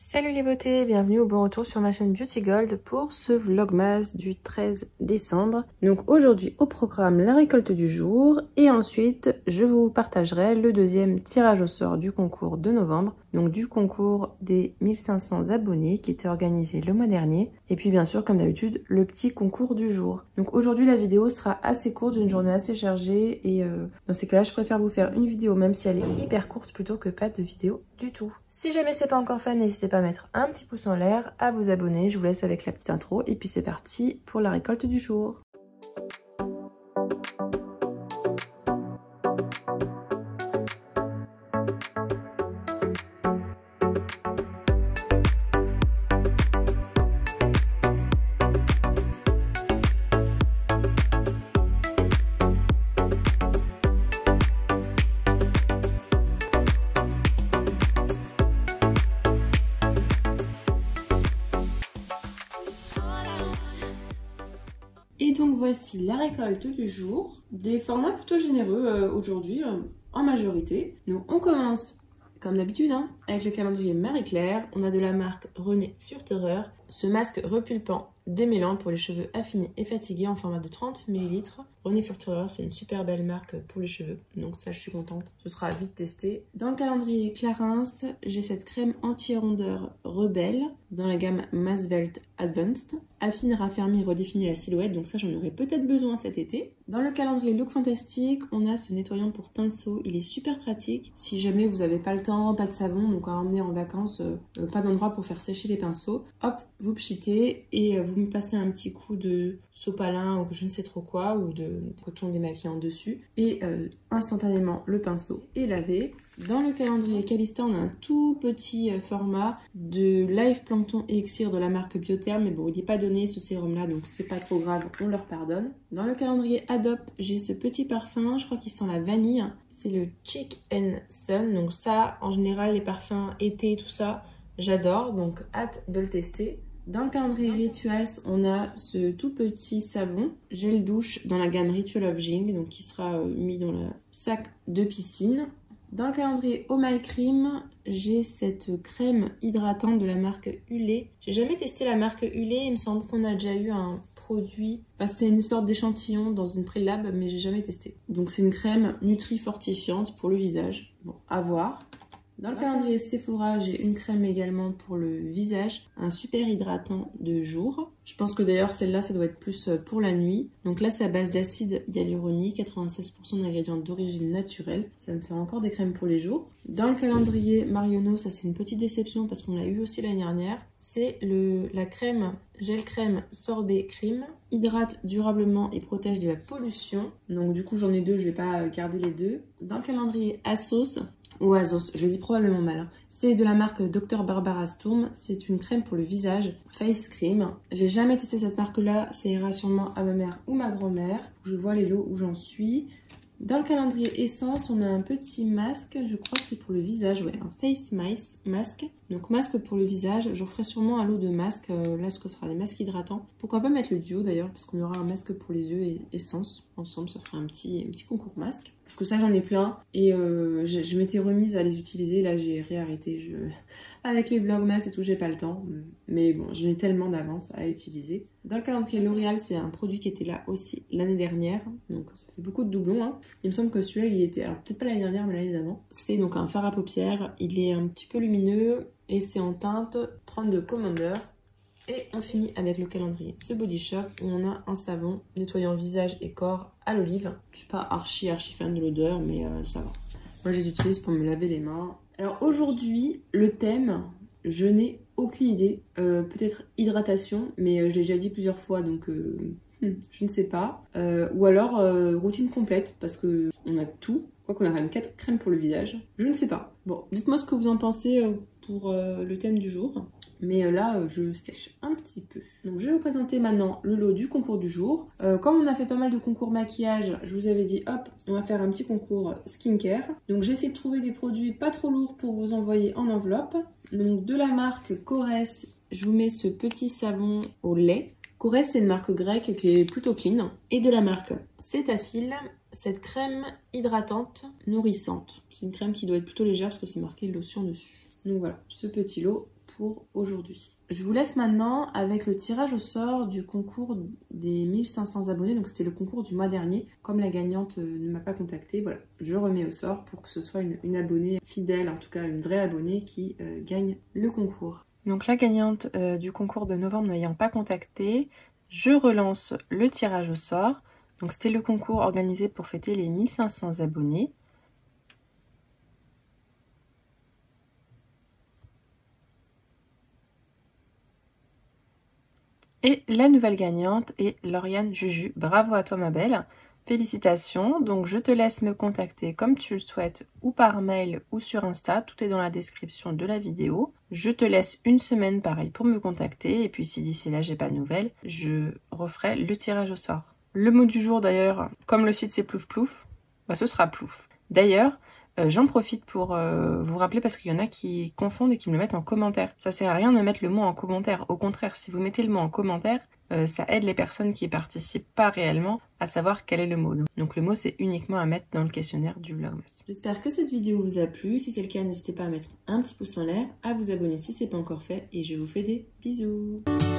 Salut les beautés, bienvenue au bon retour sur ma chaîne Beauty Gold pour ce vlogmas du 13 décembre. Donc aujourd'hui au programme la récolte du jour et ensuite je vous partagerai le deuxième tirage au sort du concours de novembre. Donc du concours des 1500 abonnés qui était organisé le mois dernier. Et puis bien sûr comme d'habitude le petit concours du jour. Donc aujourd'hui la vidéo sera assez courte, j'ai une journée assez chargée et dans ces cas-là je préfère vous faire une vidéo même si elle est hyper courte plutôt que pas de vidéo du tout. Si jamais c'est pas encore fait, n'hésitez pas à mettre un petit pouce en l'air, à vous abonner. Je vous laisse avec la petite intro et puis c'est parti pour la récolte du jour. Et donc voici la récolte du jour, des formats plutôt généreux aujourd'hui en majorité. Donc on commence comme d'habitude avec le calendrier Marie-Claire. On a de la marque René Furterer, ce masque repulpant démêlant pour les cheveux affinés et fatigués en format de 30 ml. René Furterer, c'est une super belle marque pour les cheveux, donc ça je suis contente, ce sera vite testé. Dans le calendrier Clarins, j'ai cette crème anti-rondeur Rebelle dans la gamme Masvelt Advanced. Affine, raffermit, redéfinit la silhouette, donc ça j'en aurai peut-être besoin cet été. Dans le calendrier Look Fantastique, on a ce nettoyant pour pinceau, il est super pratique. Si jamais vous n'avez pas le temps, pas de savon, donc à emmener en vacances, pas d'endroit pour faire sécher les pinceaux, hop, vous pchitez et vous me passez un petit coup de sopalin ou je ne sais trop quoi, ou de coton démaquillant dessus, et instantanément le pinceau est lavé. Dans le calendrier Calista, on a un tout petit format de Live Plankton Elixir de la marque Biotherm, mais bon, il n'est pas donné ce sérum là, donc c'est pas trop grave, on leur pardonne. Dans le calendrier Adopt, j'ai ce petit parfum, je crois qu'il sent la vanille, c'est le Chic and Sun, donc ça, en général, les parfums été, tout ça, j'adore, donc hâte de le tester. Dans le calendrier Rituals, on a ce tout petit savon gel douche dans la gamme Ritual of Jing, donc qui sera mis dans le sac de piscine. Dans le calendrier Oh My Cream, j'ai cette crème hydratante de la marque Hulé. J'ai jamais testé la marque Hulé, il me semble qu'on a déjà eu un produit, enfin, c'était une sorte d'échantillon dans une prélab, mais j'ai jamais testé. Donc c'est une crème nutri-fortifiante pour le visage, bon, à voir. Dans le calendrier Sephora, j'ai une crème également pour le visage, un super hydratant de jour. Je pense que d'ailleurs celle-là, ça doit être plus pour la nuit. Donc là, c'est à base d'acide hyaluronique, 96% d'ingrédients d'origine naturelle. Ça me fait encore des crèmes pour les jours. Dans le calendrier Marionneau, ça c'est une petite déception parce qu'on l'a eu aussi l'année dernière. C'est la crème, gel crème sorbet crème. Hydrate durablement et protège de la pollution. Donc du coup, j'en ai deux, je vais pas garder les deux. Dans le calendrier Assos, ou Azos, je le dis probablement mal. C'est de la marque Dr Barbara Sturm. C'est une crème pour le visage, face cream. J'ai jamais testé cette marque-là. Ça ira sûrement à ma mère ou ma grand-mère. Je vois les lots où j'en suis. Dans le calendrier Essence, on a un petit masque. Je crois que c'est pour le visage. Ouais, un face mask. Donc masque pour le visage. Je ferai sûrement un lot de masques. Là, ce sera des masques hydratants. Pourquoi pas mettre le duo d'ailleurs, parce qu'on aura un masque pour les yeux et Essence. Ensemble, ça fera un petit concours masque. Parce que ça, j'en ai plein. Et je m'étais remise à les utiliser. Là, j'ai réarrêté. Avec les vlogmas et tout, j'ai pas le temps. Mais bon, j'en ai tellement d'avance à utiliser. Dans le calendrier L'Oréal, c'est un produit qui était là aussi l'année dernière. Donc, ça fait beaucoup de doublons. Il me semble que celui-là, il était... Alors, peut-être pas l'année dernière, mais l'année d'avant. C'est donc un fard à paupières. Il est un petit peu lumineux. Et c'est en teinte 32 Commander. Et on finit avec le calendrier The Body Shop où on a un savon nettoyant visage et corps à l'olive. Je suis pas archi fan de l'odeur, mais ça va. Moi, je les utilise pour me laver les mains. Alors aujourd'hui, le thème, je n'ai aucune idée. Peut-être hydratation, mais je l'ai déjà dit plusieurs fois, donc je ne sais pas. Ou alors routine complète, parce que on a tout. Quoi qu'on a quand même 4 crèmes pour le visage. Je ne sais pas. Bon, dites-moi ce que vous en pensez pour le thème du jour. Mais là, je sèche un petit peu. Donc, je vais vous présenter maintenant le lot du concours du jour. Comme on a fait pas mal de concours maquillage, je vous avais dit, hop, on va faire un petit concours skincare. Donc, j'ai essayé de trouver des produits pas trop lourds pour vous envoyer en enveloppe. Donc, de la marque Korres, je vous mets ce petit savon au lait. Korres, c'est une marque grecque qui est plutôt clean. Et de la marque Cetaphil, cette crème hydratante nourrissante. C'est une crème qui doit être plutôt légère parce que c'est marqué lotion dessus. Donc voilà, ce petit lot pour aujourd'hui. Je vous laisse maintenant avec le tirage au sort du concours des 1500 abonnés. Donc c'était le concours du mois dernier. Comme la gagnante ne m'a pas contactée, voilà, je remets au sort pour que ce soit une abonnée fidèle, en tout cas une vraie abonnée qui gagne le concours. Donc la gagnante du concours de novembre n'ayant pas contacté, je relance le tirage au sort. Donc c'était le concours organisé pour fêter les 1500 abonnés. Et la nouvelle gagnante est Lauriane Juju. Bravo à toi ma belle. Félicitations. Donc je te laisse me contacter comme tu le souhaites ou par mail ou sur Insta. Tout est dans la description de la vidéo. Je te laisse une semaine pareil pour me contacter. Et puis si d'ici là j'ai pas de nouvelles, je referai le tirage au sort. Le mot du jour d'ailleurs, comme le site c'est plouf plouf, bah, ce sera plouf. D'ailleurs, j'en profite pour vous rappeler parce qu'il y en a qui confondent et qui me le mettent en commentaire. Ça sert à rien de mettre le mot en commentaire. Au contraire, si vous mettez le mot en commentaire, ça aide les personnes qui participent pas réellement à savoir quel est le mot. Donc le mot c'est uniquement à mettre dans le questionnaire du Vlogmas. J'espère que cette vidéo vous a plu. Si c'est le cas, n'hésitez pas à mettre un petit pouce en l'air, à vous abonner si c'est pas encore fait et je vous fais des bisous.